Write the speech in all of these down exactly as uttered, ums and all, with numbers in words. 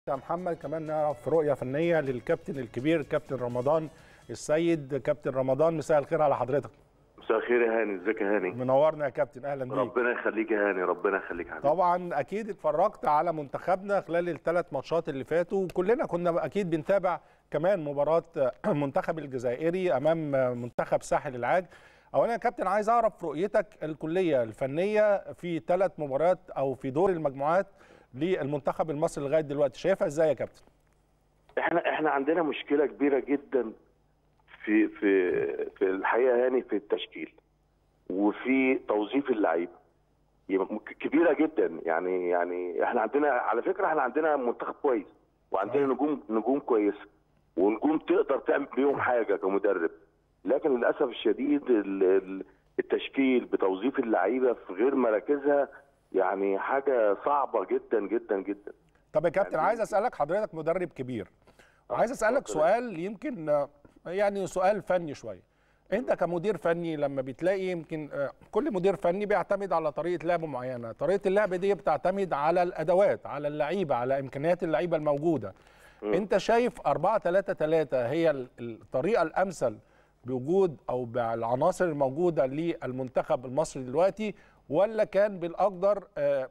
يا محمد كمان نعرف رؤية فنية للكابتن الكبير كابتن رمضان السيد. كابتن رمضان مساء الخير على حضرتك. مساء الخير يا هاني، ازيك يا هاني؟ منورنا يا كابتن، اهلا بيك. ربنا يخليك يا هاني، ربنا يخليك يا حبيبي. طبعا اكيد اتفرجت على منتخبنا خلال الثلاث ماتشات اللي فاتوا، وكلنا كنا اكيد بنتابع كمان مباراة منتخب الجزائري امام منتخب ساحل العاج. اولا يا كابتن عايز اعرف رؤيتك الكلية الفنية في ثلاث مباريات او في دور المجموعات للمنتخب المصري لغايه دلوقتي، شايفها ازاي يا كابتن؟ احنا احنا عندنا مشكله كبيره جدا في في في الحقيقه هاني، في التشكيل وفي توظيف اللعيبه كبيره جدا. يعني يعني احنا عندنا على فكره احنا عندنا منتخب كويس، وعندنا نجوم نجوم كويسه، ونجوم تقدر تعمل بيهم حاجه كمدرب، لكن للاسف الشديد التشكيل بتوظيف اللعيبه في غير مراكزها يعني حاجه صعبه جدا جدا جدا. طب يا كابتن يعني عايز اسالك، حضرتك مدرب كبير، عايز اسالك سؤال يمكن يعني سؤال فني شويه. انت كمدير فني لما بتلاقي يمكن كل مدير فني بيعتمد على طريقه لعب معينه، طريقه اللعب دي بتعتمد على الادوات، على اللعيبه، على امكانيات اللعيبه الموجوده. م. انت شايف أربعة ثلاثة ثلاثة هي الطريقه الامثل بوجود او بالعناصر الموجوده للمنتخب المصري دلوقتي، ولا كان بالاقدر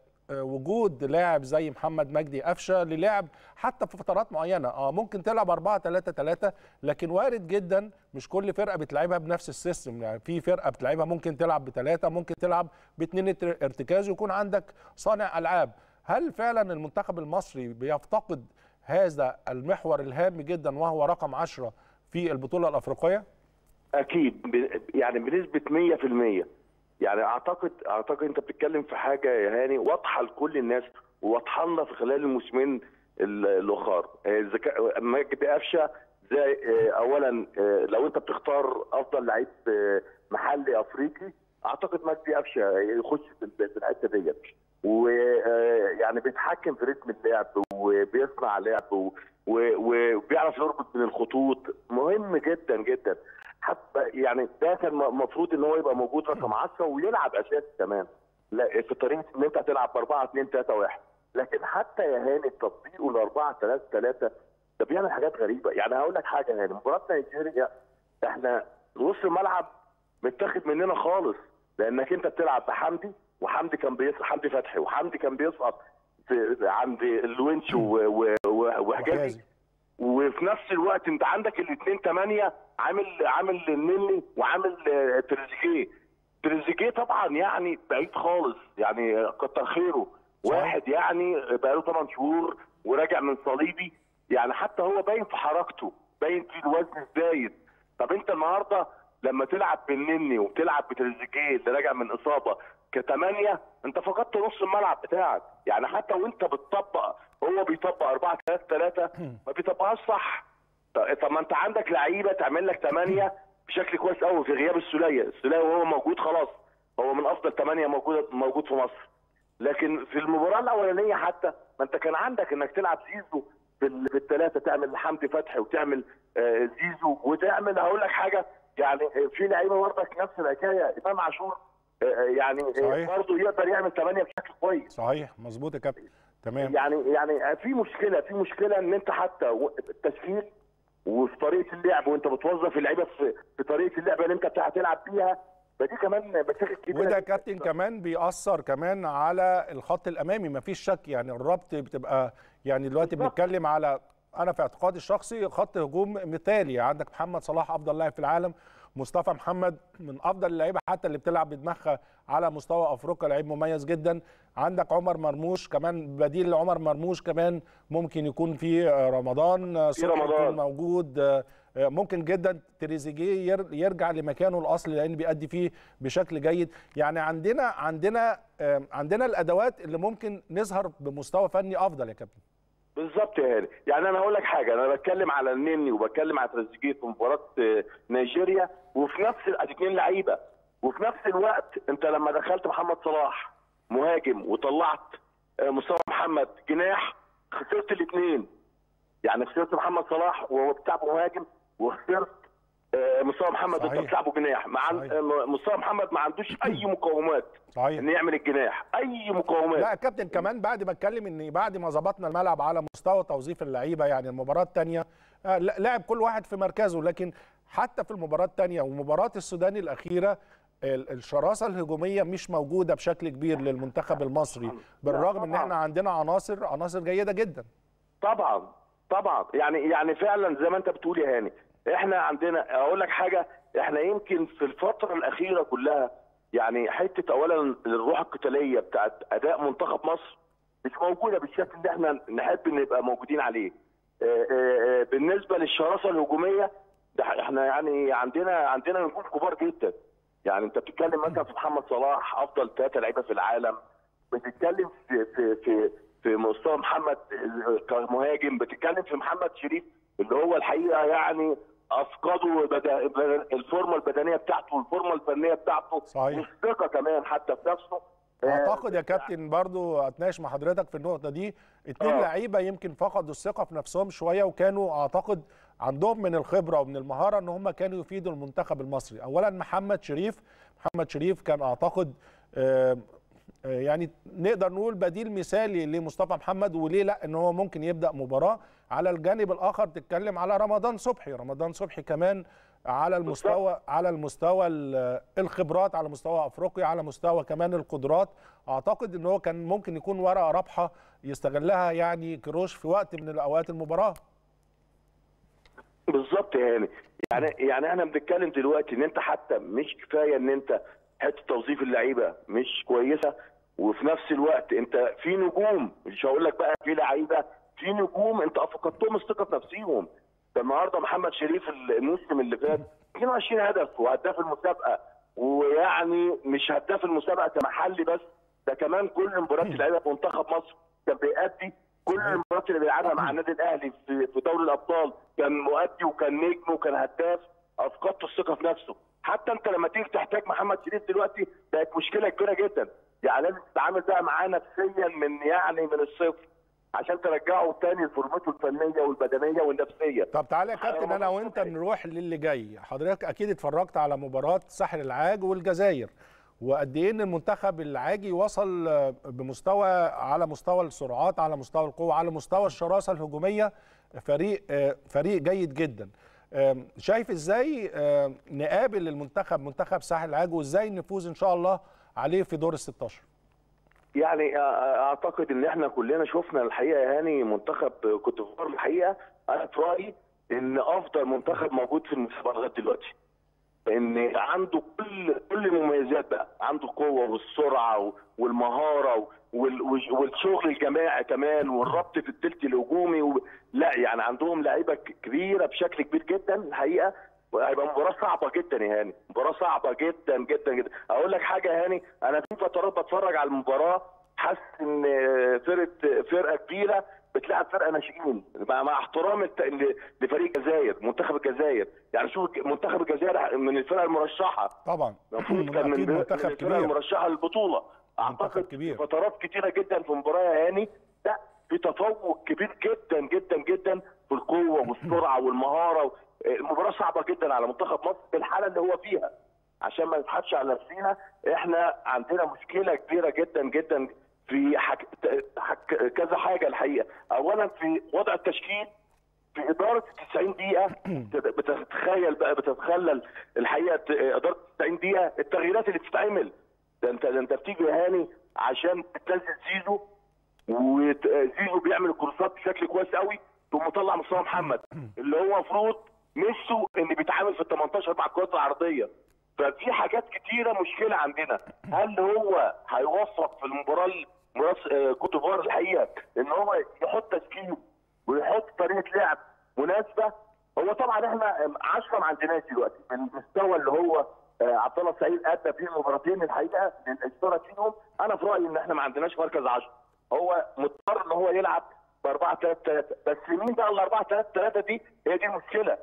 وجود لاعب زي محمد مجدي قفشه للعب حتى في فترات معينه؟ اه ممكن تلعب أربعة ثلاثة ثلاثة، لكن وارد جدا مش كل فرقه بتلعبها بنفس السيستم. يعني في فرقه بتلعبها ممكن تلعب بثلاثه، ممكن تلعب باثنين ارتكاز ويكون عندك صانع العاب. هل فعلا المنتخب المصري بيفتقد هذا المحور الهام جدا وهو رقم عشرة في البطوله الافريقيه؟ اكيد، يعني بنسبه مية في المية. يعني اعتقد اعتقد انت بتتكلم في حاجه يا هاني واضحه لكل الناس، وواضحه لنا في خلال الموسمين الاخر. الذكاء مجدي قفشه زي اولا لو انت بتختار افضل لعيب محلي افريقي، اعتقد مجدي قفشه يخش في الحته ديت، ويعني بيتحكم في رتم اللعب وبيصنع لعب وبيعرف يربط من الخطوط، مهم جدا جدا. حتى يعني ده كان المفروض ان هو يبقى موجود رقم عشرة ويلعب اساسي كمان، لا في طريقه ان انت هتلعب ب أربعة اثنين ثلاثة واحد. لكن حتى يا هاني تطبيقه ل أربعة ثلاثة ثلاثة ده بيعمل حاجات غريبه. يعني هقول لك حاجه يا هاني، مباراه نيجيريا احنا نص الملعب متاخد مننا خالص، لانك انت بتلعب بحمدي، وحمدي كان بيسقط، حمدي فتحي وحمدي كان بيسقط عند الونش وحجازي، وفي نفس الوقت انت عندك الاثنين ثمانية، عامل عامل النني وعامل تريزيجيه. تريزيجيه طبعا يعني بعيد خالص، يعني كتر خيره، واحد يعني بقاله ثمان شهور وراجع من صليبي، يعني حتى هو باين في حركته، باين في الوزن الزايد. طب انت النهارده لما تلعب بالنني وتلعب بتريزيجيه اللي راجع من اصابه كثمانيه، انت فقدت نص الملعب بتاعك. يعني حتى وانت بتطبق، هو بيطبق أربعة ثلاثة ثلاثة ما بيطبقهاش صح. طب ما انت عندك لعيبه تعمل لك ثمانيه بشكل كويس قوي في غياب السوليه، السوليه وهو موجود خلاص هو من افضل ثمانيه موجود موجود في مصر. لكن في المباراه الاولانيه حتى ما انت كان عندك انك تلعب زيزو في الثلاثه، تعمل حمدي فتحي وتعمل زيزو وتعمل، هقول لك حاجه يعني في لعيبه برضك نفس الحكايه، امام عاشور يعني برضه يقدر يعمل ثمانيه بشكل كويس. صحيح، مظبوط يا كابتن، تمام. يعني يعني في مشكله في مشكله ان انت حتى التشكيل وفي طريقه اللعب، وانت بتوظف اللعيبه في في طريقه اللعبه اللي انت هتلعب بيها، فدي كمان مشاكل كبيره. وده كابتن كمان بيأثر كمان على الخط الامامي، مفيش شك. يعني الربط بتبقى يعني دلوقتي بنتكلم على، انا في اعتقادي الشخصي خط هجوم مثالي. عندك محمد صلاح افضل لاعب في العالم، مصطفى محمد من افضل اللعيبه حتى اللي بتلعب بدماغها على مستوى افريقيا، لعيب مميز جدا. عندك عمر مرموش كمان بديل لعمر مرموش، كمان ممكن يكون في رمضان صبحي يكون موجود، ممكن جدا تريزيجيه يرجع لمكانه الاصلي لان بيأدي فيه بشكل جيد. يعني عندنا عندنا عندنا الادوات اللي ممكن نظهر بمستوى فني افضل يا كابتن. بالظبط يا هاني. يعني انا هقول لك حاجه، انا بتكلم على النني وبتكلم على تريزيجيه في مباراه نيجيريا، وفي نفس الاثنين لعيبه، وفي نفس الوقت انت لما دخلت محمد صلاح مهاجم وطلعت مصطفى محمد جناح، خسرت الاثنين. يعني خسرت محمد صلاح وهو بتاع مهاجم، وخسرت آه، مصطفى محمد انت صحيح. بتلعبه جناح، مع صحيح. آه، مصطفى محمد ما عندوش اي مقومات صحيح. ان يعمل الجناح، اي مقومات. لا يا كابتن، كمان بعد ما اتكلم ان بعد ما ظبطنا الملعب على مستوى توظيف اللعيبه، يعني المباراه الثانيه لعب كل واحد في مركزه، لكن حتى في المباراه الثانيه ومباراه السودان الاخيره ال- الشراسه الهجوميه مش موجوده بشكل كبير للمنتخب المصري، بالرغم ان احنا عندنا عناصر عناصر جيده جدا. طبعا طبعا يعني يعني فعلا زي ما انت بتقول يا هاني، احنا عندنا اقول لك حاجه، احنا يمكن في الفتره الاخيره كلها يعني حته اولا الروح القتاليه بتاعت اداء منتخب مصر مش موجوده بالشكل اللي احنا نحب نبقى موجودين عليه. اه اه اه بالنسبه للشراسه الهجوميه ده احنا يعني عندنا عندنا نجوم كبار جدا. يعني انت بتتكلم مثلا في محمد صلاح افضل ثلاثه لعيبه في العالم، بتتكلم في في في في مصطفى محمد كمهاجم، بتتكلم في محمد شريف اللي هو الحقيقه يعني افقدوا بدا الفورمه البدنيه بتاعته والفورمه الفنيه بتاعته، صحيح. والثقه كمان حتى في نفسه. اعتقد يا كابتن برضو اتناقش مع حضرتك في النقطه دي، اتنين آه. لعيبه يمكن فقدوا الثقه في نفسهم شويه، وكانوا اعتقد عندهم من الخبره ومن المهاره ان هم كانوا يفيدوا المنتخب المصري. اولا محمد شريف محمد شريف كان اعتقد آه يعني نقدر نقول بديل مثالي لمصطفى محمد، وليه لا ان هو ممكن يبدا مباراه. على الجانب الاخر تتكلم على رمضان صبحي رمضان صبحي كمان على المستوى على المستوى الخبرات، على مستوى افريقيا، على مستوى كمان القدرات. اعتقد ان هو كان ممكن يكون ورقه رابحه يستغلها يعني كروش في وقت من الاوقات المباراه. بالظبط يا هاني، يعني يعني احنا بنتكلم دلوقتي ان انت حتى مش كفايه ان انت حته توظيف اللعيبه مش كويسه، وفي نفس الوقت انت في نجوم، مش هقول لك بقى في لعيبه، في نجوم انت افقدتهم الثقه في نفسيهم. النهارده محمد شريف الموسم اللي فات اثنين وعشرين هدف وهداف المسابقه، ويعني مش هداف المسابقه كمحلي بس، ده كمان كل مباراه اللعيبه في منتخب مصر كان بيأدي، كل المباريات اللي بيلعبها مع النادي الاهلي في في دوري الابطال كان مؤدي وكان نجم وكان هداف. افقدت الثقه في نفسه. حتى انت لما تيجي تحتاج محمد شريف دلوقتي بقت مشكله كبيره جدا، يعني لازم تتعامل بقى معاه نفسيا من يعني من الصفر عشان ترجعه تاني لفورمته الفنيه والبدنيه والنفسيه. طب تعالى يا كابتن انا وانت نروح للي جاي. حضرتك اكيد اتفرجت على مباراه ساحل العاج والجزائر، وقد ايه ان المنتخب العاجي وصل بمستوى على مستوى السرعات، على مستوى القوه، على مستوى الشراسه الهجوميه، فريق فريق جيد جدا. شايف ازاي نقابل المنتخب منتخب ساحل العاج، وازاي نفوز ان شاء الله عليه في دور ال ستاشر؟ يعني اعتقد ان احنا كلنا شفنا الحقيقه يا هاني منتخب كوت ديفوار. الحقيقه انا في رايي ان افضل منتخب موجود في المسابقه لغايه دلوقتي، ان عنده كل كل المميزات بقى، عنده القوه والسرعه والمهاره والشغل الجماعي كمان والربط في الثلث الهجومي و... لا يعني عندهم لعيبه كبيره بشكل كبير جدا الحقيقه، وهيبقى مباراه صعبه جدا يا هاني، مباراه صعبه جدا جدا جدا. اقول لك حاجه يا هاني، انا في فترات بتفرج على المباراه حاسس ان فرقه فرقه كبيره بتلعب فرقه ناشئين، مع احترامي لفريق الجزائر، منتخب الجزائر، يعني شوف منتخب الجزائر من الفرق المرشحه طبعا المفروض كان من منتخب الفرق المرشحه للبطوله. اعتقد كبير. فترات كتيره جدا في المباراه يا هاني لا في تفوق كبير جدا جدا جدا في القوه والسرعه والمهاره. المباراه صعبه جدا على منتخب مصر في الحاله اللي هو فيها، عشان ما نضحكش على نفسينا، احنا عندنا مشكله كبيره جدا جدا في حك... حك... كذا حاجه الحقيقه. اولا في وضع التشكيل، في اداره تسعين دقيقه بتتخيل بقى بتتخلل الحقيقه اداره تسعين دقيقه التغييرات اللي بتتعمل. ده انت ده انت بتيجي يا هاني عشان تنزل زيزو، وزيزو بيعمل الكروسات بشكل كويس قوي، ثم طلع مصطفى محمد اللي هو المفروض ميسو ان بيتعامل في ال تمنتاشر مع الكرات العرضيه. ففي حاجات كتيره مشكله عندنا. هل هو هيوفق في المباراه مباراه كوت ديفوار الحقيقه ان هو يحط تشكيل ويحط طريقه لعب مناسبه؟ هو طبعا احنا عشرة ما عندناش دلوقتي بالمستوى اللي هو عبد الله السعيد ادى فيه المباراتين الحقيقه اشترك فيهم. انا في رايي ان احنا ما عندناش مركز عشرة، هو مضطر ان هو يلعب ب أربعة ثلاثة ثلاثة، بس مين بقى ال أربعة ثلاثة ثلاثة دي؟ هي دي المشكله.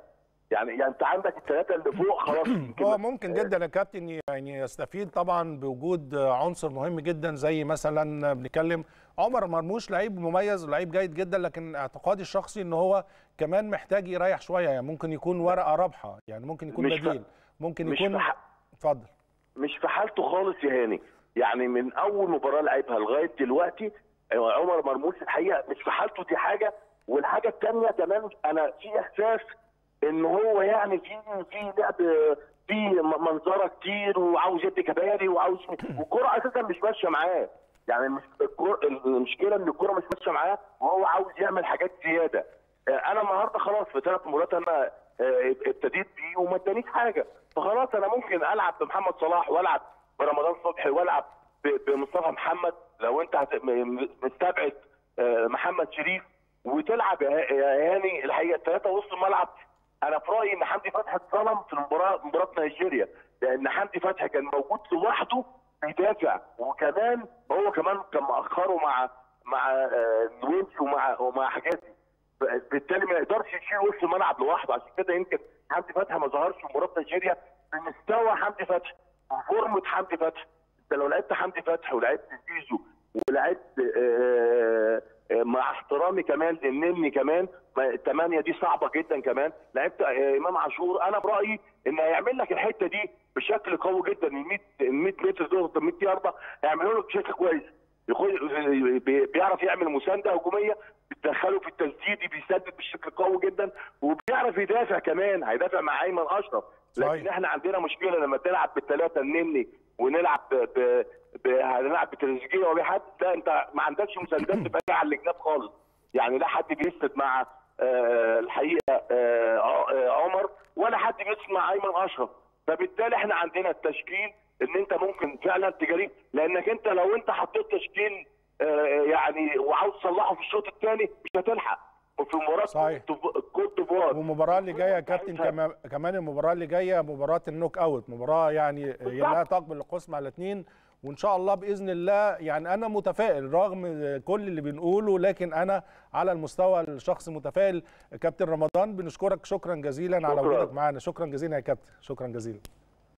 يعني يعني انت عندك الثلاثه اللي فوق خلاص. هو ممكن جدا يا كابتن يعني يستفيد طبعا بوجود عنصر مهم جدا زي مثلا بنتكلم عمر مرموش، لعيب مميز ولعيب جيد جدا، لكن اعتقادي الشخصي ان هو كمان محتاج يريح شويه، يعني ممكن يكون ورقه رابحه، يعني ممكن يكون بديل، ممكن يكون. اتفضل. مش في حالته خالص يا هاني، يعني من اول مباراه لعبها لغايه دلوقتي عمر مرموش الحقيقه مش في حالته، دي حاجه. والحاجه الثانيه كمان انا في احساس ان هو يعني في في لعب في منظره كتير وعاوز يدي كباري وعاوز، والكره اساسا مش ماشيه معاه. يعني مش المشكله ان الكره مش ماشيه معاه وهو عاوز يعمل حاجات زياده. انا النهارده خلاص في ثلاث مباريات انا ابتديت بيه وما ادانيش حاجه، فخلاص انا ممكن العب بمحمد صلاح والعب برمضان صبحي والعب بمصطفى محمد لو انت مستبعد محمد شريف، وتلعب يا هاني الحقيقه الثلاثه وسط الملعب. انا في رايي ان حمدي فتحي اتظلم في المباراه مباراه نيجيريا، لان حمدي فتحي كان موجود لوحده بيدافع، وكمان هو كمان كان مأخره مع مع نوينش ومع ومع حجازي، بالتالي ما يقدرش يشيل وسط الملعب لوحده. عشان كده يمكن حمدي فتحي ما ظهرش في مباراه نيجيريا بمستوى حمدي فتحي وفورمه حمدي فتحي. انت لو لعبت حمدي فتحي ولعبت زيزو ولعبت آآ آآ مع احترامي كمان للنني كمان الثمانيه دي صعبه جدا، كمان لعبت امام عاشور، انا برايي ان هيعمل لك الحته دي بشكل قوي جدا. ال مية متر دول مية يارده هيعملوا لك بشكل كويس، بيعرف يعمل مسانده هجوميه بتدخله في التسديد، بيسدد بشكل قوي جدا، وبيعرف يدافع كمان، هيدافع مع ايمن اشرف. لكن احنا عندنا مشكله لما تلعب بالثلاثه النني ونلعب ب ب هنلعب بتريزيجيه وبحد، لا انت ما عندكش مساندات دفاعيه على الجناب خالص، يعني لا حد بيسند مع آه الحقيقه آه عمر ولا حد بيسند مع ايمن اشرف، فبالتالي احنا عندنا التشكيل ان انت ممكن فعلا تجاريه، لانك انت لو انت حطيت تشكيل آه يعني وعاوز تصلحه في الشوط الثاني مش هتلحق. وفي مباراه كوت ديفوار والمباراه اللي جايه يا كابتن كمان كمان المباراه اللي جايه مباراه النوك اوت، مباراه يعني لا تقبل القسم على اثنين، وان شاء الله باذن الله. يعني انا متفائل رغم كل اللي بنقوله، لكن انا على المستوى الشخصي متفائل. كابتن رمضان بنشكرك شكرا جزيلا شكرا. على وجودك معنا، شكرا جزيلا يا كابتن، شكرا جزيلا.